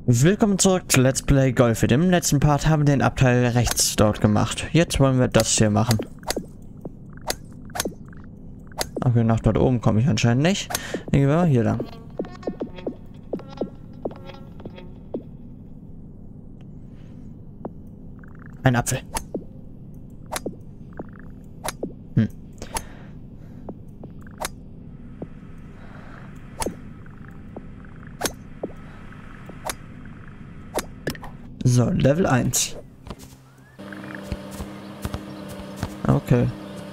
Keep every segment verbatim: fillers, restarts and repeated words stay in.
Willkommen zurück zu Let's Play Golf. Im letzten Part haben wir den Abteil rechts dort gemacht. Jetzt wollen wir das hier machen. Okay, nach dort oben komme ich anscheinend nicht. Dann gehen wir mal hier lang. Ein Apfel. Hm. So, Level eins. Okay.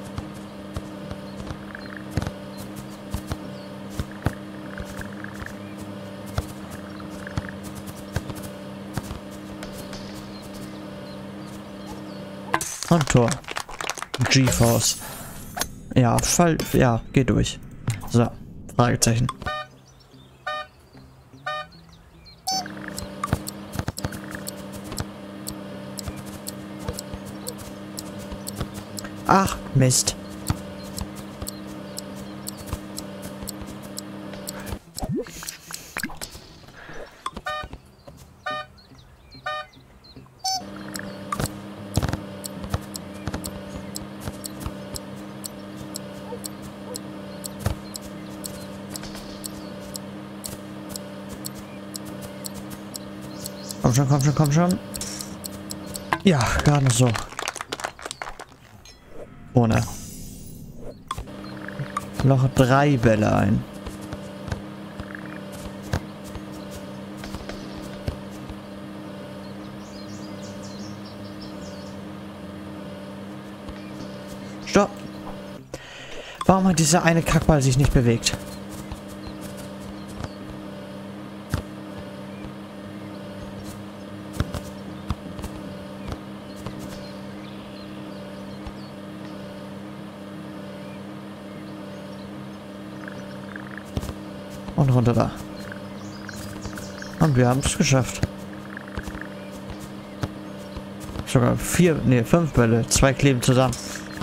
Und Tor. GeForce. Ja, Fall. Ja, geht durch. So, Fragezeichen. Ach, Mist. Komm schon, komm schon, komm schon. Ja, gar nicht so. Ohne. Noch drei Bälle ein. Stopp. Warum hat dieser eine Kackball sich nicht bewegt? Und runter da. Und wir haben es geschafft. Sogar vier, nee, fünf Bälle. Zwei kleben zusammen.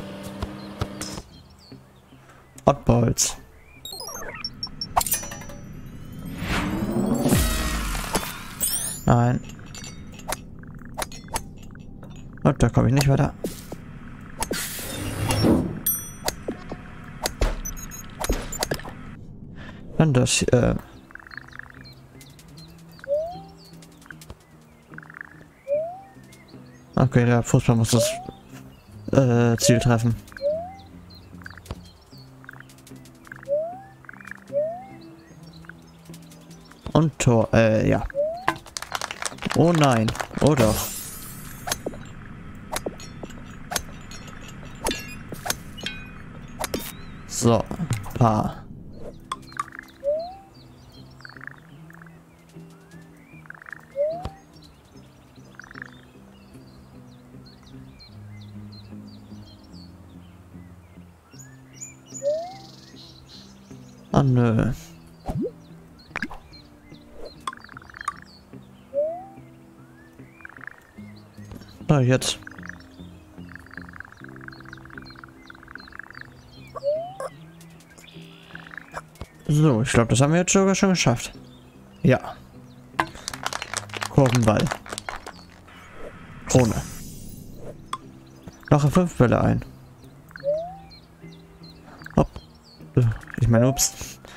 Oddballs. Nein. Und da komme ich nicht weiter. Dann das, äh... Okay, der Fußball muss das äh, Ziel treffen. Und Tor, äh, ja. Oh nein, oh doch. So, Paar. Ah, nö. Na, jetzt. So, ich glaube, das haben wir jetzt sogar schon geschafft. Ja. Kurvenball. Krone. Noch fünf Bälle ein. Hopp. Ich meine, ups.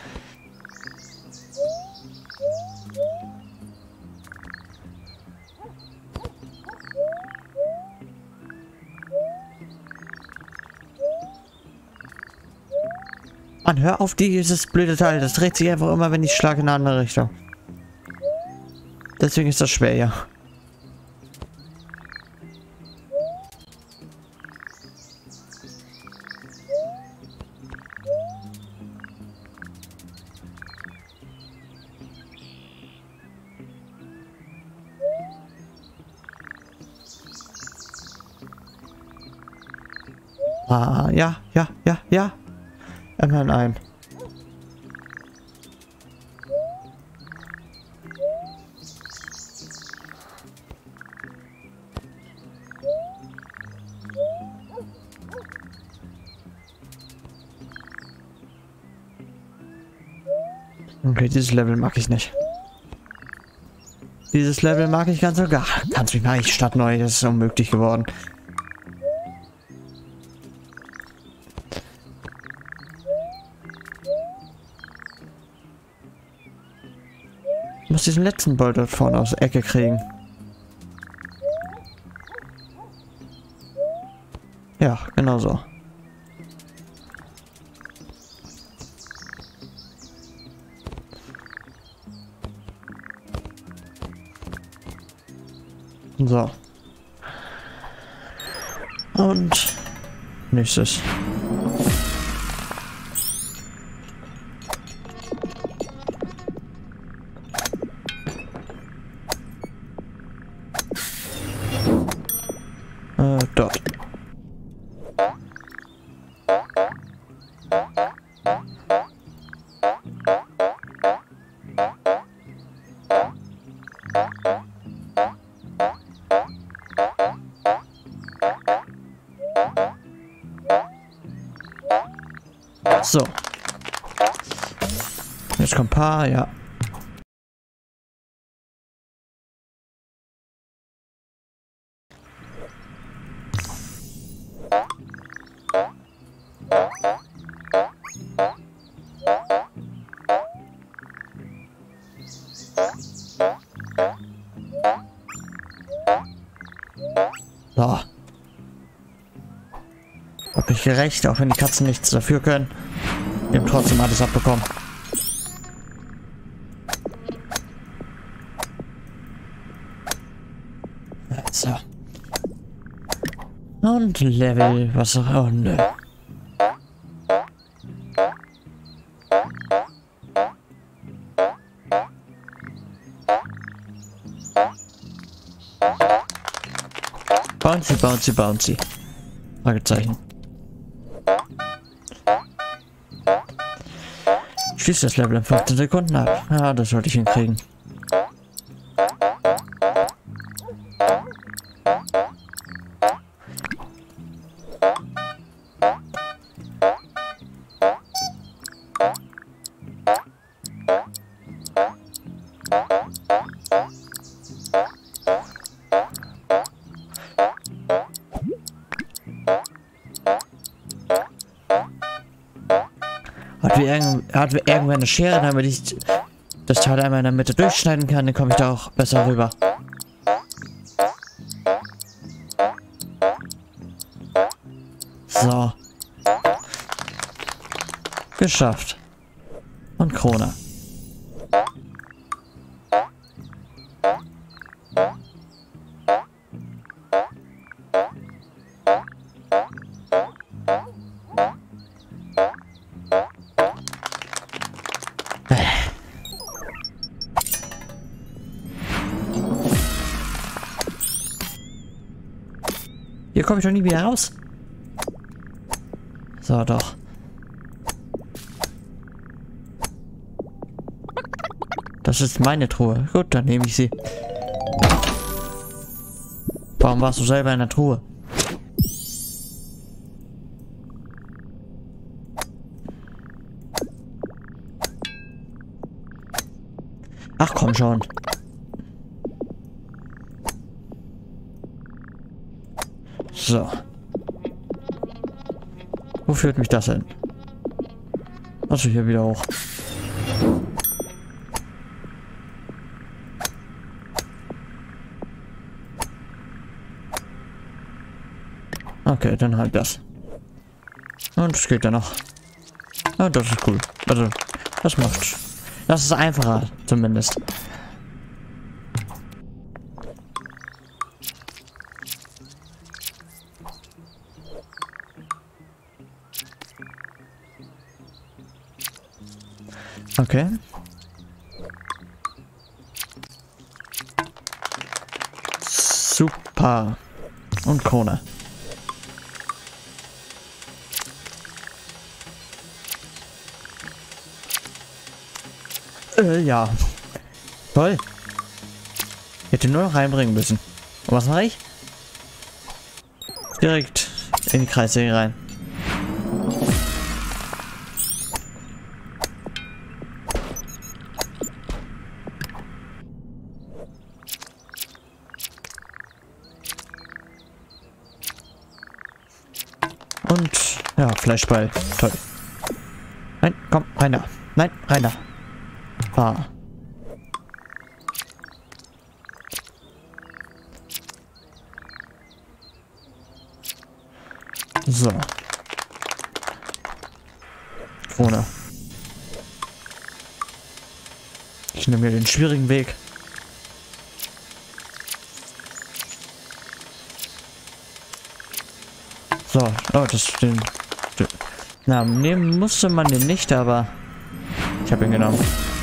Mann, hör auf dieses blöde Teil. Das dreht sich einfach immer, wenn ich schlage in eine andere Richtung. Deswegen ist das schwer, ja. Ah, ja, ja, ja, ja. Immerhin ein. Okay, dieses Level mag ich nicht. Dieses Level mag ich ganz so gar. Kannst mich mal nicht statt neu, das ist unmöglich geworden. Ich muss diesen letzten Ball dort vorne aus der Ecke kriegen. Ja, genau so. So. Und nächstes. Äh, dort. So. Jetzt kommt ein paar, ja. So. Hab ich gerecht, auch wenn die Katzen nichts dafür können. Wir haben trotzdem alles abbekommen. So. Und Level, was auch immer. Oh, nö. Bouncy, bouncy, bouncy. Fragezeichen. Schließt das Level in fünfzehn Sekunden ab. Ja, das sollte ich hinkriegen. Hat wir, irgend, hat wir irgendwann eine Schere, damit ich das Teil einmal in der Mitte durchschneiden kann, dann komme ich da auch besser rüber. So. Geschafft. Und Krone. Hier komme ich doch nie wieder raus. So, doch. Das ist meine Truhe. Gut, dann nehme ich sie. Warum warst du selber in der Truhe? Ach komm schon. So. Wo führt mich das hin? Also hier wieder hoch. Okay, dann halt das. Und es geht ja noch. Ja, das ist cool. Also, das macht. Das ist einfacher, zumindest. Okay. Super. Und Krone. Äh, ja. Toll. Ich hätte nur noch reinbringen müssen. Und was mache ich? Direkt in die Kreissäge rein. Und ja, Fleischball. Toll. Nein, komm, rein da. Nein, rein da. Fahr. So. Krone. Ich nehme mir den schwierigen Weg. So, oh, das den, den na, nehmen musste man den nicht, aber ich habe ihn genommen.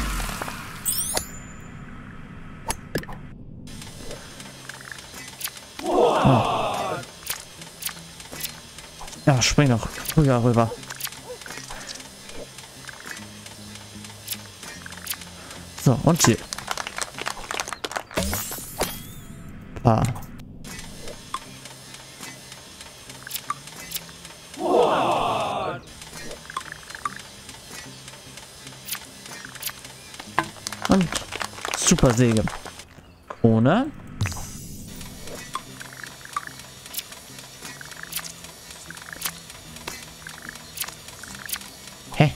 Oh. Ja, spring noch früher rüber. So, und Ziel. Fahr. Und Super Säge. Ohne. Hä?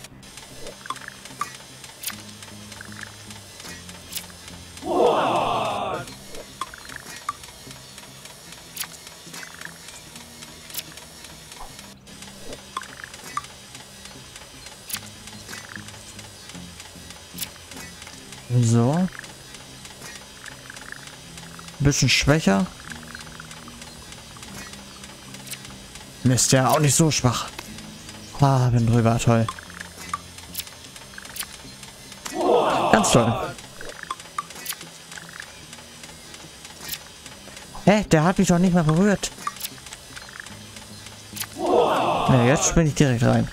So. Bisschen schwächer. Mist, ja auch nicht so schwach. Ah, bin drüber, toll. Ganz toll. Hä, der hat mich doch nicht mal berührt. Ja, jetzt bin ich direkt rein.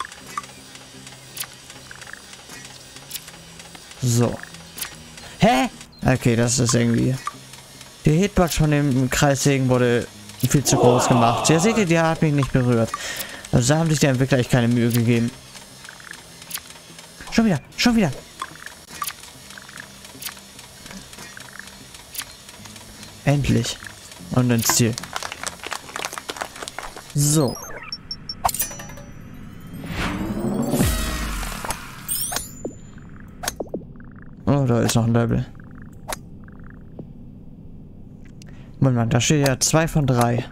So. Hä? Okay, das ist irgendwie... Die Hitbox von dem Kreissägen wurde viel zu groß gemacht. Ja, seht ihr, der hat mich nicht berührt. Also da haben sich die Entwickler echt keine Mühe gegeben. Schon wieder, schon wieder. Endlich. Und ins Ziel. So. Oh, da ist noch ein Level. Moment, da steht ja zwei von drei.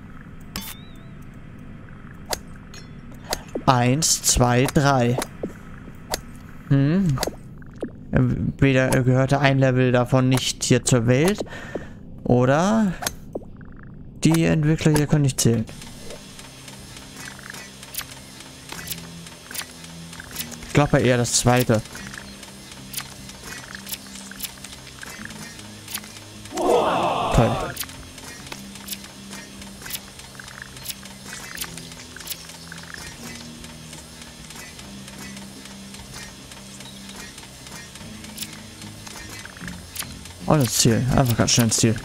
Eins, zwei, drei. Hm. Weder gehörte ein Level davon nicht hier zur Welt. Oder die Entwickler hier können nicht zählen. Ich glaube eher das zweite. Toll. Und das Ziel. Einfach ganz schnell ins Ziel.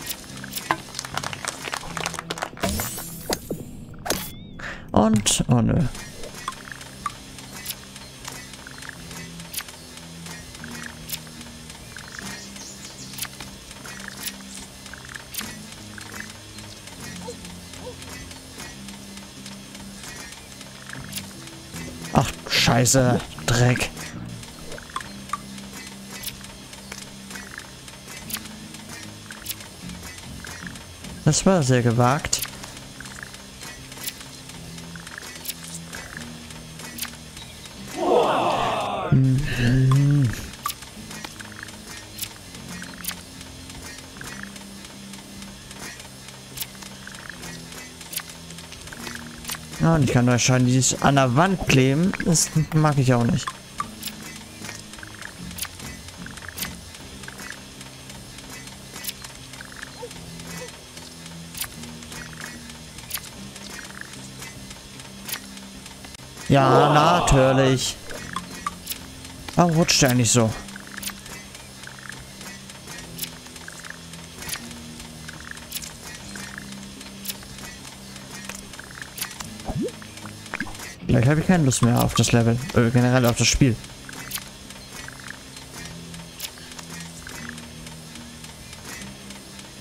Und... Oh nö. Ach, Scheiße. Dreck. Das war sehr gewagt. Mhm. Ja, und ich kann euch schon dieses an der Wand kleben. Das mag ich auch nicht. Ja, natürlich. Warum rutscht der eigentlich so? Vielleicht habe ich keine Lust mehr auf das Level. Äh, generell auf das Spiel.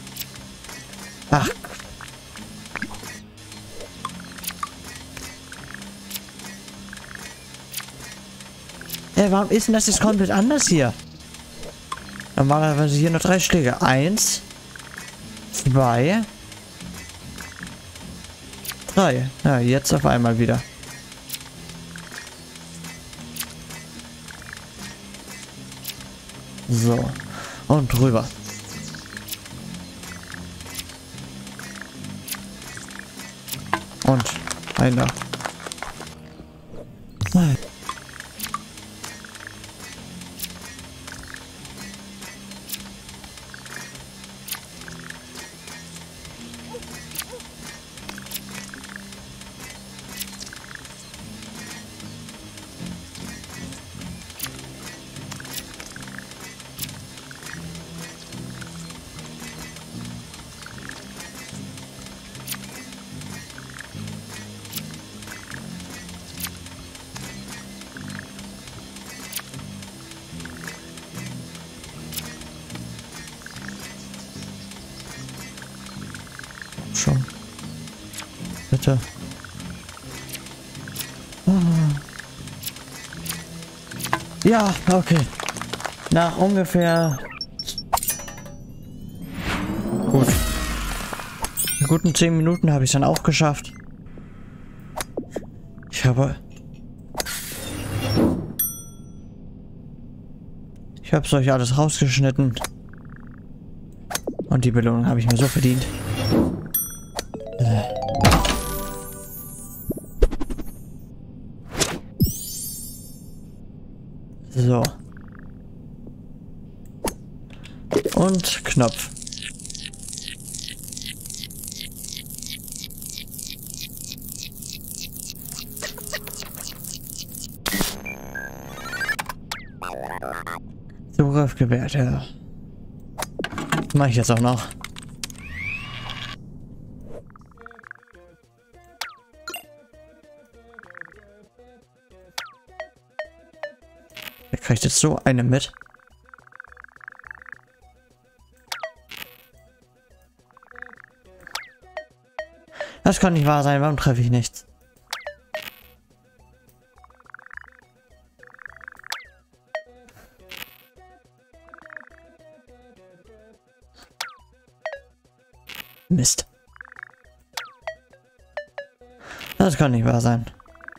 Ach. Äh, warum ist denn das jetzt komplett anders hier? Normalerweise hier nur drei Schläge. Eins. Zwei. Drei. Ja, jetzt auf einmal wieder. So. Und drüber. Und einer. Schon. Bitte. Ah. Ja, okay. Nach ungefähr... Gut. In guten zehn Minuten habe ich es dann auch geschafft. Ich habe... Ich habe es euch alles rausgeschnitten. Und die Belohnung habe ich mir so verdient. So. Und Knopf. Zugriff gewährt, ja. Das mache ich jetzt auch noch. Wer kriegt jetzt so eine mit? Das kann nicht wahr sein. Warum treffe ich nichts? Mist. Das kann nicht wahr sein.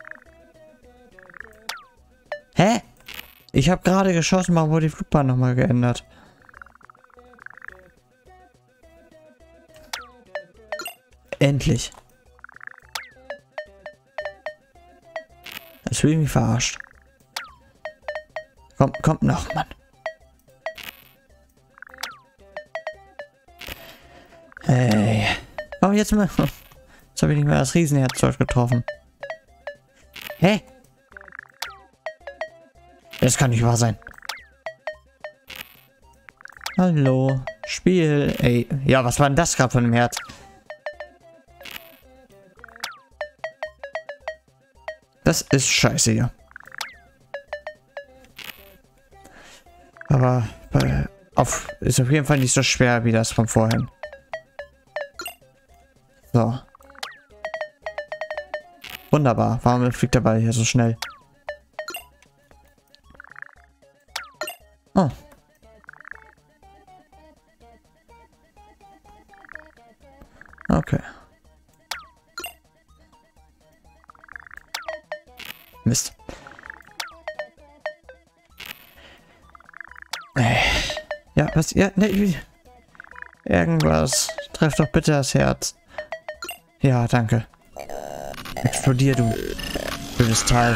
Hä? Ich habe gerade geschossen, warum wurde die Flugbahn nochmal geändert? Endlich. Das will mich verarscht. Komm, kommt noch, Mann. Hey. Komm jetzt mal. Jetzt habe ich nicht mehr das Riesenherzog getroffen. Hä? Das kann nicht wahr sein. Hallo. Spiel. Ey. Ja, was war denn das gerade von dem Herz? Das ist scheiße hier. Aber äh, auf, ist auf jeden Fall nicht so schwer wie das von vorhin. So. Wunderbar. Warum fliegt der Ball hier so schnell? Oh. Okay. Mist. Ja, was? Ja, ne, irgendwas. Treff doch bitte das Herz. Ja, danke. Explodier, du blödes Teil.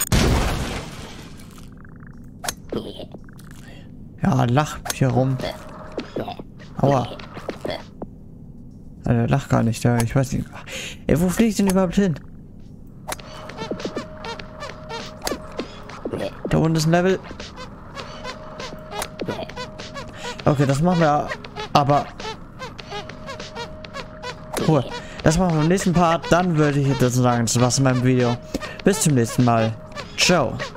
Ja, lach hier rum. Aua. Also, lach gar nicht, ja, ich weiß nicht. Ey, wo fliege ich denn überhaupt hin? Da unten ist ein Level. Okay, das machen wir aber... Cool. Das machen wir im nächsten Part. Dann würde ich jetzt sagen, das war's in meinem Video. Bis zum nächsten Mal. Ciao.